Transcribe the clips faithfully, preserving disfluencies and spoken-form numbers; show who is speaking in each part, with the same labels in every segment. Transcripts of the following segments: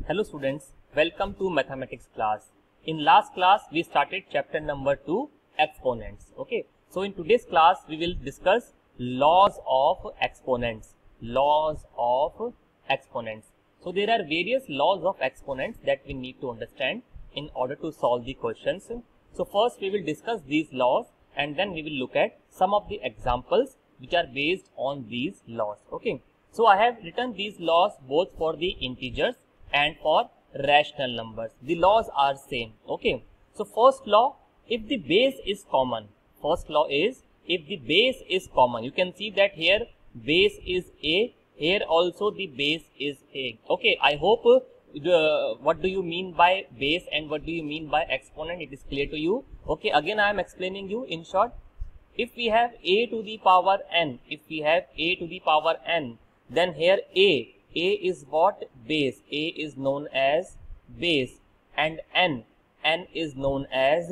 Speaker 1: Hello students, welcome to mathematics class. In last class we started chapter number two, exponents. Okay, so in today's class we will discuss laws of exponents. Laws of exponents. So there are various laws of exponents that we need to understand in order to solve the questions. So first we will discuss these laws and then we will look at some of the examples which are based on these laws. Okay, so I have written these laws both for the integers and for rational numbers. The laws are same. Okay, so first law, if the base is common, first law is if the base is common. You can see that here base is a, here also the base is a. Okay, I hope uh, the, what do you mean by base and what do you mean by exponent, it is clear to you. Okay, again I am explaining you in short. If we have a to the power n, if we have a to the power n, then here a A is what? Base. A is known as base and n, n is known as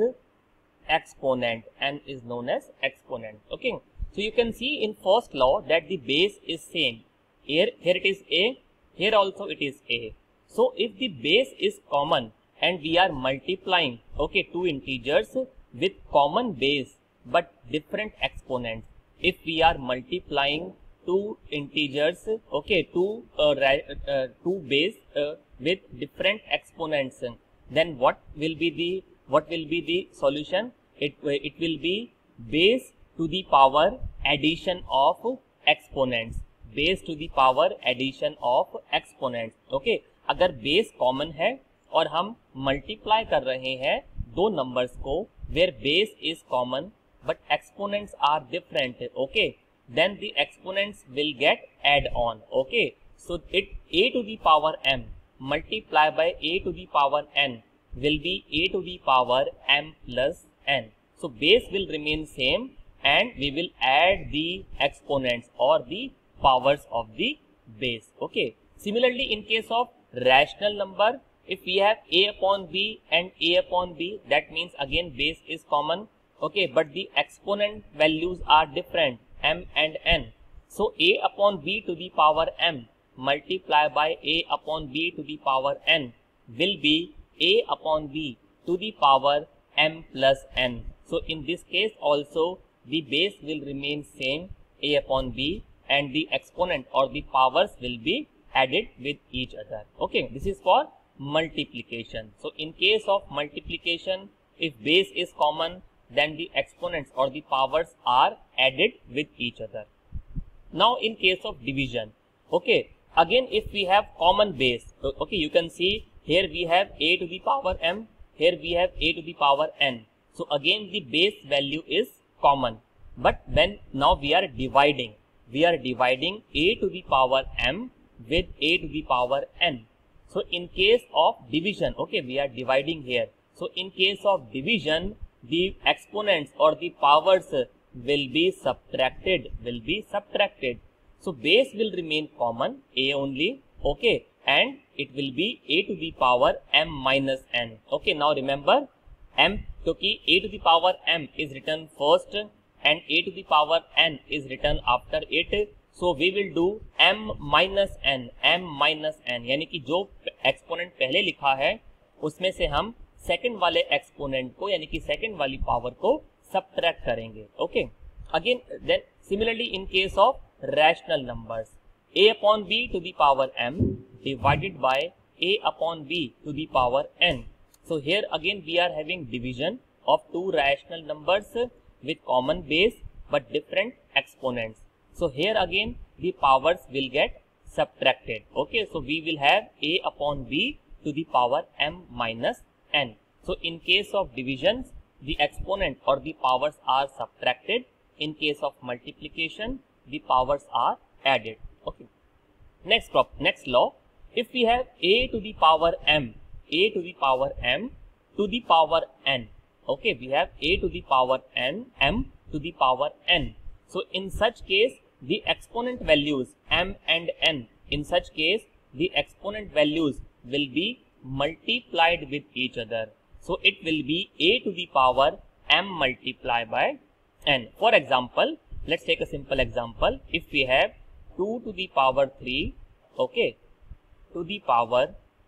Speaker 1: exponent, n is known as exponent. Okay, so you can see in first law that the base is same. Here, here it is a, here also it is a. So if the base is common and we are multiplying, okay, two integers with common base but different exponents, if we are multiplying two integers, okay, two uh, uh, two base uh, with different exponents, then what will be the what will be the solution? It it will be base to the power addition of exponents. Base to the power addition of exponents. Okay, अगर base common है और हम multiply कर रहे हैं दो numbers को where base is common but exponents are different. Okay, then the exponents will get add on. Okay, so it a to the power m multiply by a to the power n will be a to the power m plus n. So base will remain same and we will add the exponents or the powers of the base. Okay, similarly in case of rational number, if we have a upon b and a upon b, that means again base is common. Okay, but the exponent values are different, m and n. So a upon b to the power m multiply by a upon b to the power n will be a upon b to the power m plus n. So in this case also the base will remain same, a upon b, and the exponent or the powers will be added with each other. Okay, this is for multiplication. So in case of multiplication, if base is common, then the exponents or the powers are added with each other. Now in case of division, okay, again if we have common base, okay, you can see here we have a to the power m, here we have a to the power n. So again the base value is common, but when now we are dividing, we are dividing a to the power m with a to the power n. So in case of division, okay, we are dividing here. So in case of division, the exponents or the powers will be subtracted, will be subtracted. So base will remain common, a only, okay, and it will be a to the power m minus n. Okay, now remember m, because a to the power m is written first and a to the power n is written after it. So we will do m minus n, m minus n, यानी कि जो exponent पहले लिखा है उसमें से हम second वाले एक्सपोनेंट को यानी कि सेकंड वाली पावर को सबट्रैक्ट करेंगे. Okay, again then similarly in case of rational numbers, a upon b to the power m divided by a upon b to the power n. So here again we are having division of two rational numbers with common base but different exponents. So here again the powers will get subtracted. Okay, so we will have a upon b to the power m minus n. So in case of divisions, the exponent or the powers are subtracted. In case of multiplication, the powers are added. Okay. Next prop, next law, if we have a to the power m, a to the power m to the power n. Okay, we have a to the power n, m to the power n. So in such case, the exponent values m and n, in such case, the exponent values will be multiplied with each other. So it will be a to the power m multiplied by n. For example, let's take a simple example. If we have two to the power three, okay, to the power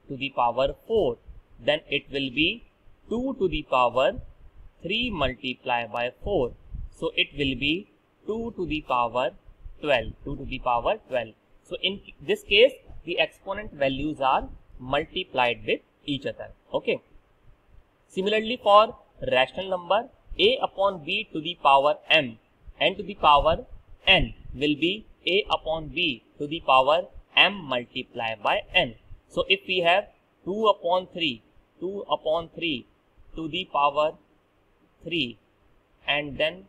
Speaker 1: to the power four, then it will be two to the power three multiplied by four. So it will be two to the power twelve, two to the power twelve. So in this case, the exponent values are multiplied with each other. Okay. Similarly, for rational number, a upon b to the power m and to the power n will be a upon b to the power m multiplied by n. So if we have two upon three, two upon three to the power three and then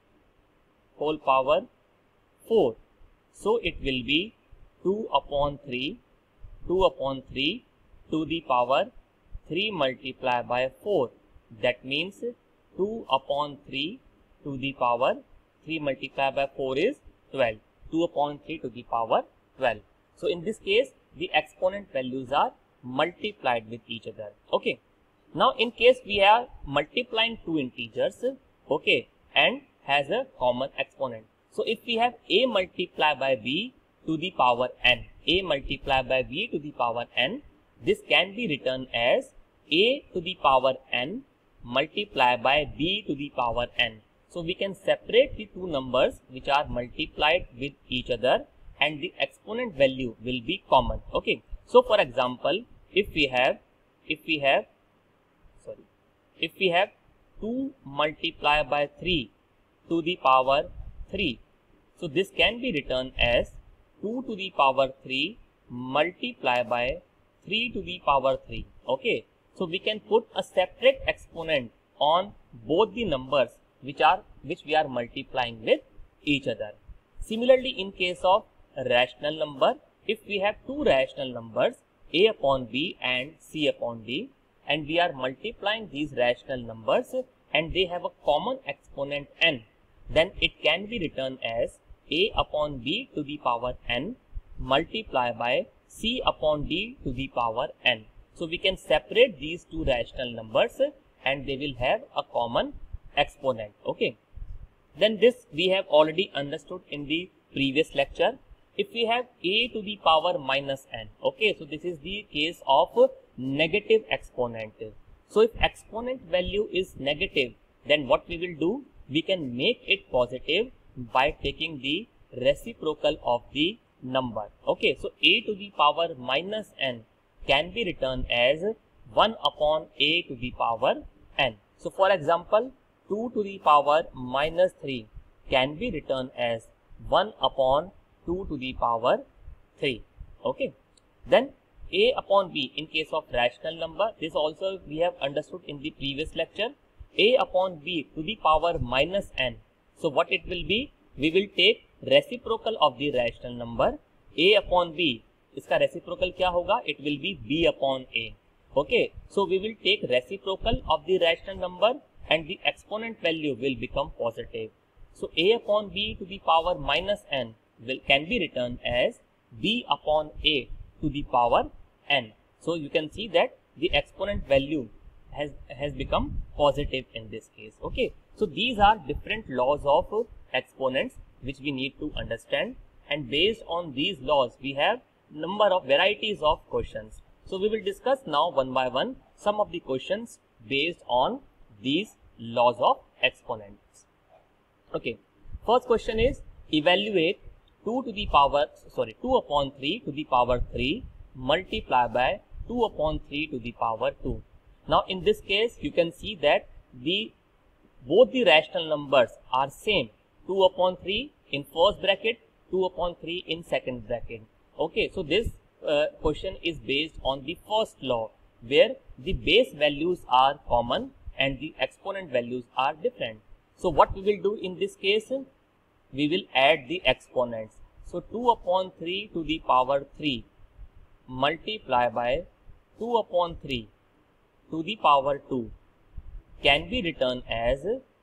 Speaker 1: whole power four. So it will be two upon three, two upon three to the power three multiplied by four. That means two upon three to the power three multiplied by four is twelve. two upon three to the power twelve. So in this case, the exponent values are multiplied with each other. Okay. Now in case we are multiplying two integers, okay, and has a common exponent. So if we have a multiplied by b to the power n, a multiplied by b to the power n, this can be written as a to the power n multiplied by b to the power n. So we can separate the two numbers which are multiplied with each other and the exponent value will be common. Okay. So for example, if we have, if we have, sorry, if we have two multiplied by three to the power three, so this can be written as two to the power three multiplied by three to the power three. Okay. So we can put a separate exponent on both the numbers which are which we are multiplying with each other. Similarly, in case of rational number, if we have two rational numbers a upon b and c upon d, and we are multiplying these rational numbers and they have a common exponent n, then it can be written as a upon b to the power n multiplied by c upon d to the power n. So we can separate these two rational numbers and they will have a common exponent. Okay. Then this we have already understood in the previous lecture. If we have a to the power minus n, okay, so this is the case of negative exponent. So if exponent value is negative, then what we will do? We can make it positive by taking the reciprocal of the number. Okay, so a to the power minus n can be written as one upon a to the power n. So for example, two to the power minus three can be written as one upon two to the power three. Okay. Then a upon b in case of rational number, this also we have understood in the previous lecture. A upon b to the power minus n. So what it will be? We will take reciprocal of the rational number. A upon b, इसका reciprocal क्या होगा? It will be b upon a. Okay. So we will take reciprocal of the rational number and the exponent value will become positive. So a upon b to the power minus n will can be written as b upon a to the power n. So you can see that the exponent value has has become positive in this case. Okay. So these are different laws of exponents which we need to understand, and based on these laws we have number of varieties of questions. So we will discuss now one by one some of the questions based on these laws of exponents. Okay. First question is evaluate two to the power sorry two upon three to the power three multiplied by two upon three to the power two. Now in this case you can see that the both the rational numbers are same, two upon three in first bracket, two upon three in second bracket. Okay, so this uh, question is based on the first law where the base values are common and the exponent values are different. So what we will do in this case? We will add the exponents. So two upon three to the power three multiplied by two upon three to the power two can be written as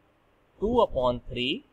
Speaker 1: two upon three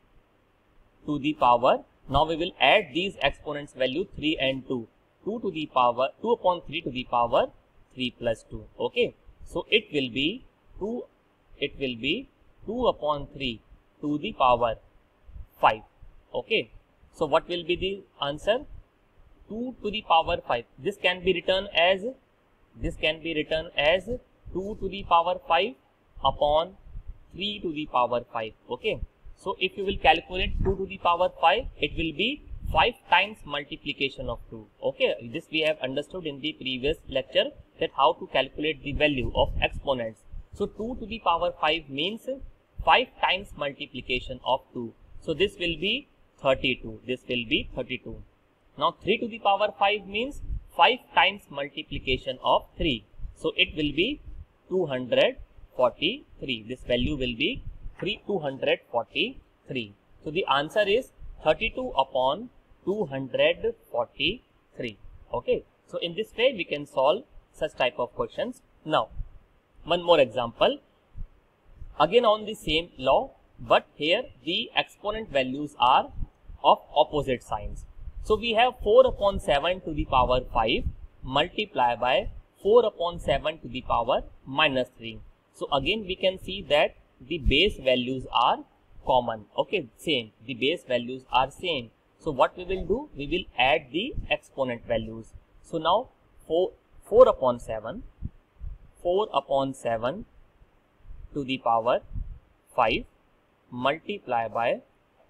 Speaker 1: to the power. Now we will add these exponents value three and two. two to the power two upon three to the power three plus two. Okay. So it will be two it will be two upon three to the power five. Okay. So what will be the answer? two to the power five. This can be written as This can be written as two to the power five upon three to the power five. Okay. So if you will calculate two to the power five, it will be five times multiplication of two. Okay. This we have understood in the previous lecture, that how to calculate the value of exponents. So two to the power five means five times multiplication of two. So this will be thirty-two. This will be thirty-two. Now three to the power five means five times multiplication of three. So it will be two hundred forty-three. This value will be two hundred forty-three. So the answer is thirty-two upon two hundred forty-three. Okay. So in this way we can solve such type of questions. Now one more example, again on the same law, but here the exponent values are of opposite signs. So we have four upon seven to the power five multiplied by four upon seven to the power minus three. So again we can see that the base values are common. Okay, same. The base values are same. So what we will do? We will add the exponent values. So now four, four upon seven, four upon seven to the power five multiplied by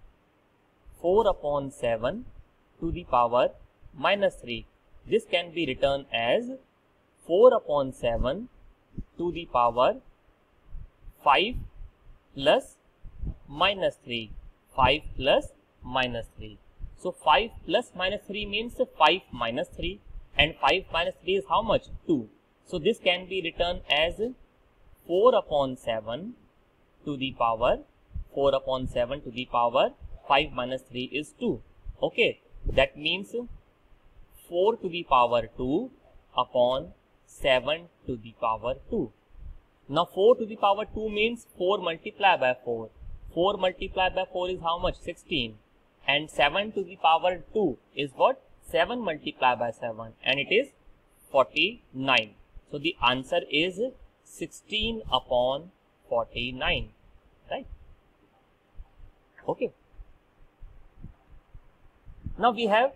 Speaker 1: four upon seven to the power minus three. This can be written as four upon seven to the power five plus minus three. five plus minus three. So five plus minus three means five minus three, and five minus three is how much? two. So this can be written as four upon seven to the power four upon seven to the power five minus three is two. Okay, that means four to the power two upon seven to the power two. Now four to the power two means four multiplied by four. four multiplied by four is how much? sixteen. And seven to the power two is what? seven multiplied by seven, and it is forty-nine. So the answer is sixteen upon forty-nine, right? Okay. Now we have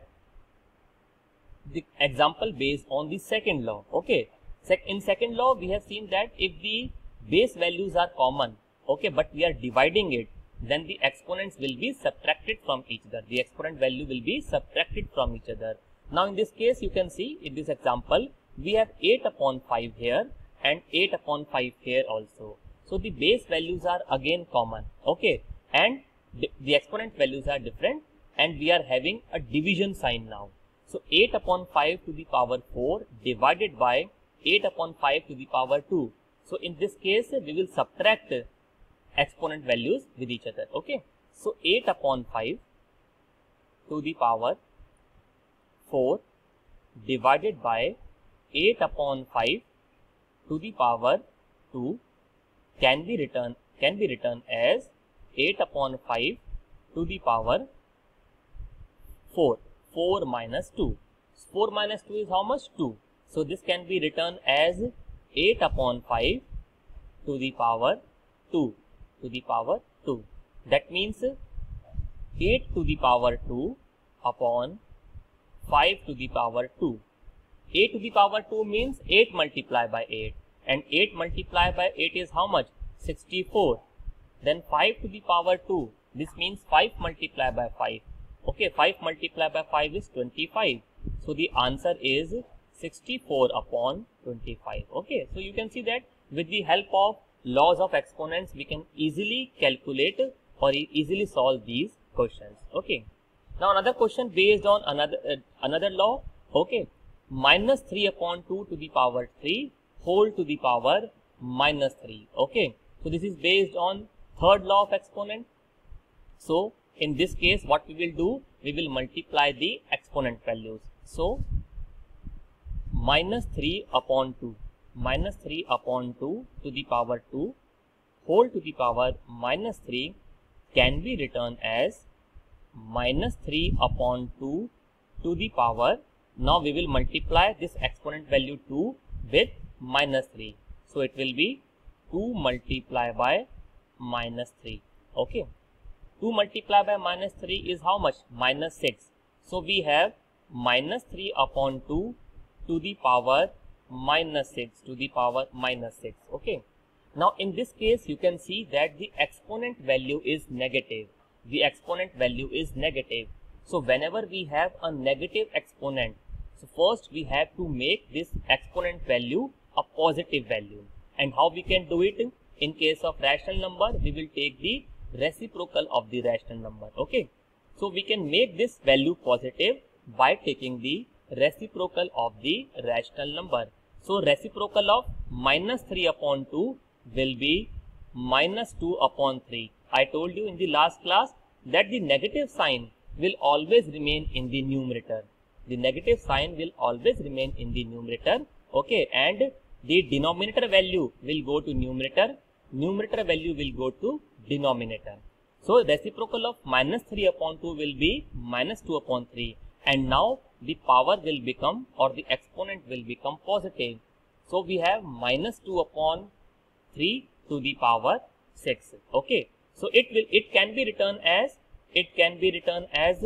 Speaker 1: the example based on the second law. Okay. In second law, we have seen that if the base values are common, okay, but we are dividing it, then the exponents will be subtracted from each other. The exponent value will be subtracted from each other. Now in this case, you can see in this example, we have eight upon five here and eight upon five here also. So the base values are again common, okay, and the, the exponent values are different, and we are having a division sign now. So eight upon five to the power four divided by eight upon five to the power two. So in this case, we will subtract exponent values with each other. Okay. So eight upon five to the power four divided by eight upon five to the power two can be written can be written as eight upon five to the power four. four minus two. four minus two is how much? two. So this can be written as eight upon five to the power two. To the power two. That means eight to the power two upon five to the power two. eight to the power two means eight multiplied by eight, and eight multiplied by eight is how much? sixty-four. Then five to the power two, this means five multiplied by five. Okay, five multiplied by five is twenty-five. So the answer is sixty-four upon twenty-five. Okay, so you can see that with the help of laws of exponents, we can easily calculate or e easily solve these questions. Okay. Now another question based on another uh, another law. Okay, minus three upon two to the power three whole to the power minus three. Okay, so this is based on third law of exponent. So in this case, what we will do? We will multiply the exponent values. So minus three upon two. Minus three upon two to the power two whole to the power minus three can be written as minus three upon two to the power. Now we will multiply this exponent value two with minus three. So it will be two multiplied by minus three. Okay. two multiplied by minus three is how much? Minus six. So we have minus three upon two to the power minus six to the power minus six. Okay. Now in this case you can see that the exponent value is negative. The exponent value is negative. So whenever we have a negative exponent, so first we have to make this exponent value a positive value. And how we can do it? In case of rational number, we will take the reciprocal of the rational number. Okay. So we can make this value positive by taking the reciprocal of the rational number. So reciprocal of minus three upon two will be minus two upon three. I told you in the last class that the negative sign will always remain in the numerator. The negative sign will always remain in the numerator. Okay, and the denominator value will go to numerator. Numerator value will go to denominator. So reciprocal of minus three upon two will be minus two upon three. And now the power will become, or the exponent will become positive. So we have minus two upon three to the power six. Okay. So it will, it can be written as, it can be written as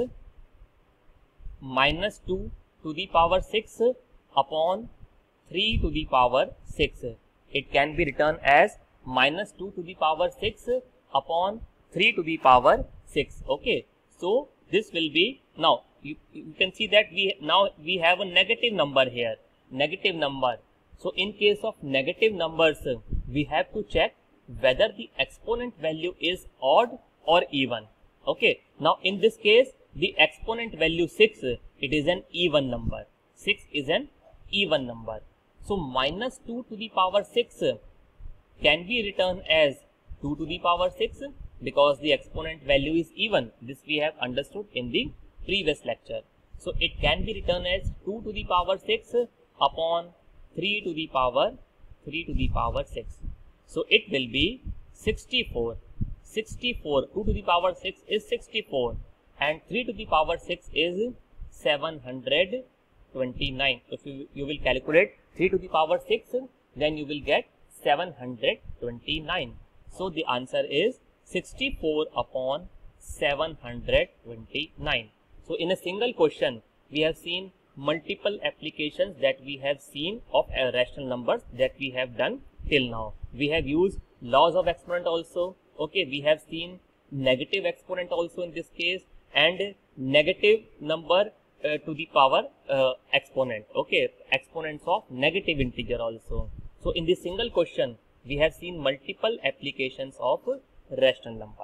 Speaker 1: minus two to the power six upon three to the power six. It can be written as minus two to the power six upon three to the power six. Okay. So this will be, now you, you can see that we now we have a negative number here, negative number. So in case of negative numbers, we have to check whether the exponent value is odd or even. Okay. Now in this case, the exponent value six, it is an even number. six is an even number. So minus two to the power six can be written as two to the power six because the exponent value is even. This we have understood in the previous lecture. So it can be written as two to the power six upon three to the power three to the power six. So it will be sixty-four. sixty-four, two to the power six is sixty-four and three to the power six is seven hundred twenty-nine. If you, you will calculate three to the power six, then you will get seven hundred twenty-nine. So the answer is sixty-four upon seven hundred twenty-nine. So in a single question, we have seen multiple applications that we have seen of uh, rational numbers that we have done till now. We have used laws of exponent also. Okay, we have seen negative exponent also in this case, and negative number uh, to the power uh, exponent. Okay, exponents of negative integer also. So in this single question, we have seen multiple applications of rational number.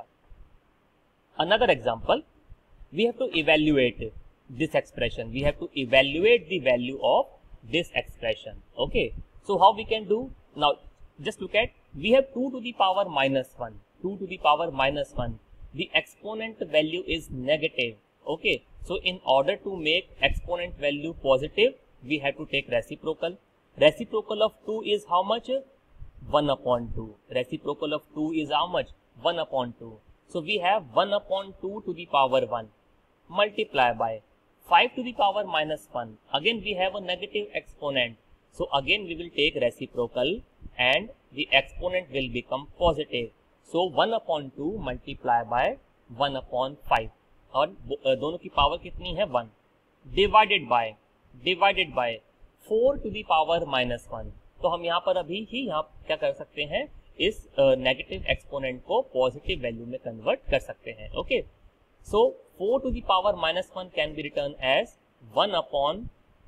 Speaker 1: Another example, we have to evaluate this expression. We have to evaluate the value of this expression. Okay, so how we can do? Now just look at, we have two to the power minus one. two to the power minus one. The exponent value is negative. Okay, so in order to make exponent value positive, we have to take reciprocal. Reciprocal of two is how much? one upon two. Reciprocal of two is how much? one upon two. So we have one upon two to the power one. Multiply by five to the power minus one. Again we have a negative exponent. So again we will take reciprocal and the exponent will become positive. So one upon two multiply by one upon five. और दोनों की power कितनी है? one. Divided by, divided by four to the power minus one. तो हम यहाँ पर अभी ही यहाँ क्या कर सकते हैं? इस नेगेटिव uh, एक्सपोनेंट को पॉजिटिव वैल्यू में कन्वर्ट कर सकते हैं. Okay, so four to the power minus one can be written as one upon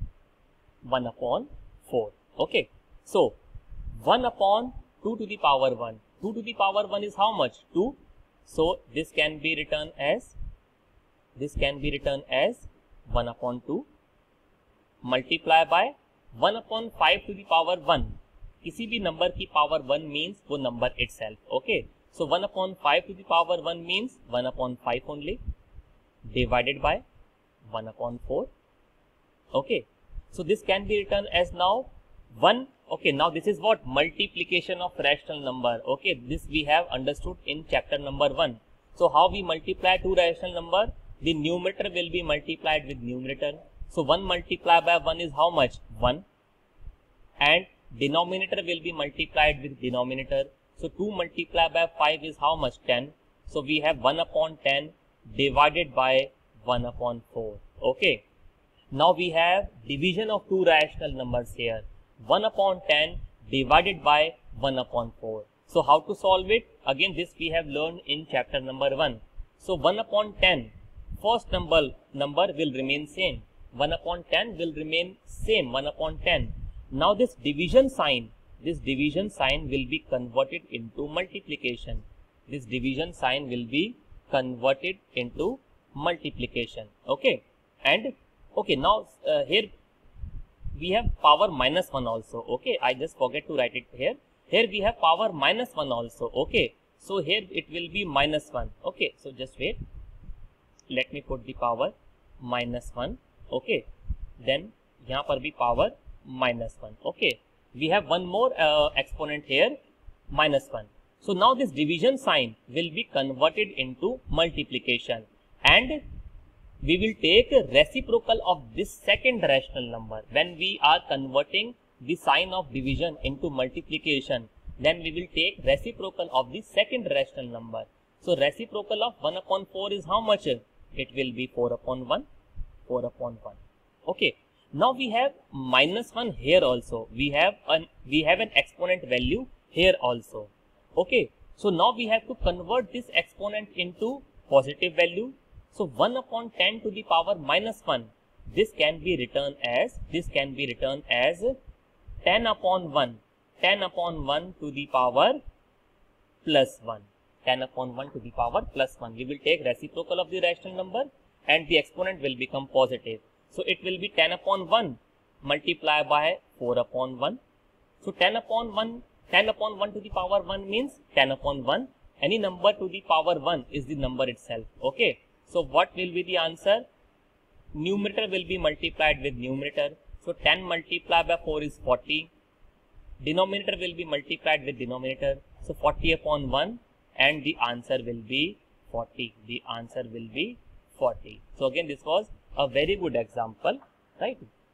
Speaker 1: one upon four. Okay, so one upon two to the power one. two to the power one is how much? two. So this can be written as, this can be written as one upon two multiply by one upon five to the power one. किसी भी number की power one means वो number itself. Okay, so one upon five to the power one means one upon five only, divided by one upon four. Okay, so this can be written as now one. Okay, now this is what? Multiplication of rational number. Okay, this we have understood in chapter number one. So how we multiply two rational number? The numerator will be multiplied with numerator. So one multiplied by one is how much? one. And denominator will be multiplied with denominator. So two multiplied by five is how much? ten. So we have one upon ten divided by one upon four. Okay, now we have division of two rational numbers here. one upon ten divided by one upon four. So how to solve it? Again, this we have learned in chapter number one. So one upon ten, first number number will remain same. one upon ten will remain same, one upon ten. Now this division sign, this division sign will be converted into multiplication. This division sign will be converted into multiplication. Okay. And okay, now uh, here we have power minus one also. Okay, I just forget to write it here. Here we have power minus one also. Okay, so here it will be minus one. Okay, so just wait. Let me put the power minus one. Okay, then यहाँ पर भी power minus one. Okay, we have one more uh, exponent here, minus one. So now this division sign will be converted into multiplication, and we will take a reciprocal of this second rational number. When we are converting the sign of division into multiplication, then we will take reciprocal of the second rational number. So reciprocal of one upon four is how much? It will be four upon one, four upon one. Okay. Now we have minus one here also. We have an we have an exponent value here also. Okay. So now we have to convert this exponent into positive value. So one upon ten to the power minus one, this can be written as, this can be written as ten upon one, ten upon one to the power plus one, ten upon one to the power plus one. We will take reciprocal of the rational number and the exponent will become positive. So it will be ten upon one multiplied by four upon one. So ten upon one, ten upon one to the power one means ten upon one. Any number to the power one is the number itself. Okay. So what will be the answer? Numerator will be multiplied with numerator. So ten multiplied by four is forty. Denominator will be multiplied with denominator. So forty upon one, and the answer will be forty. The answer will be forty. So again, this was a very good example, right?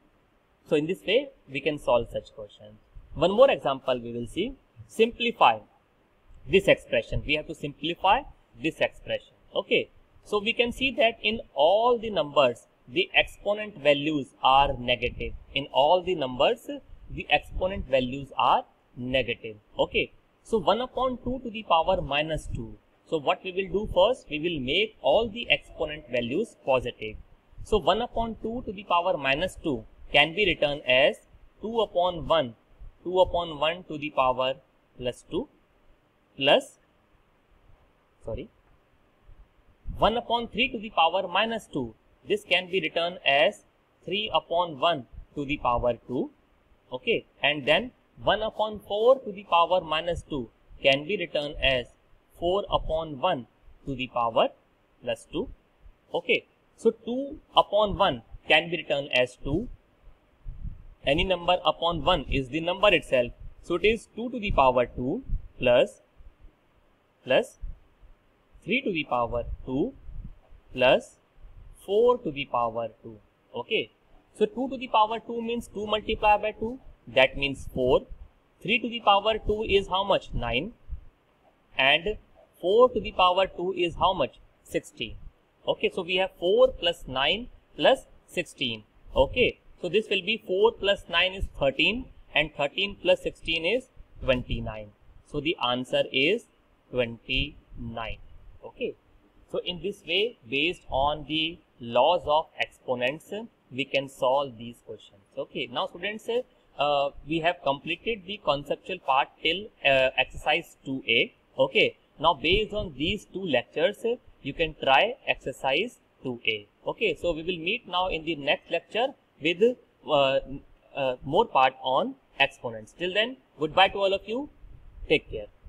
Speaker 1: So in this way, we can solve such questions. One more example we will see. Simplify this expression. We have to simplify this expression. Okay. So we can see that in all the numbers, the exponent values are negative. In all the numbers, the exponent values are negative. Okay. So one upon two to the power minus two. So what we will do first, we will make all the exponent values positive. So one upon two to the power minus two can be written as two upon one, two upon one to the power plus two plus, sorry, one upon three to the power minus two. This can be written as three upon one to the power two. Okay. And then one upon four to the power minus two can be written as four upon one to the power plus two. Okay. So two upon one can be written as two. Any number upon one is the number itself. So it is two to the power two plus plus three to the power two plus four to the power two. Okay. So two to the power two means two multiplied by two. That means four. three to the power two is how much? nine. And four to the power two is how much? sixteen. Okay. So we have four plus nine plus sixteen. Okay. So this will be four plus nine is thirteen and thirteen plus sixteen is twenty-nine. So the answer is twenty-nine. Okay. So in this way, based on the laws of exponents, we can solve these questions. Okay. Now students, uh, we have completed the conceptual part till uh, exercise two A. Okay. Now based on these two lectures, you can try exercise two A. Okay. So we will meet now in the next lecture with uh, uh, more part on exponents. Till then, goodbye to all of you. Take care.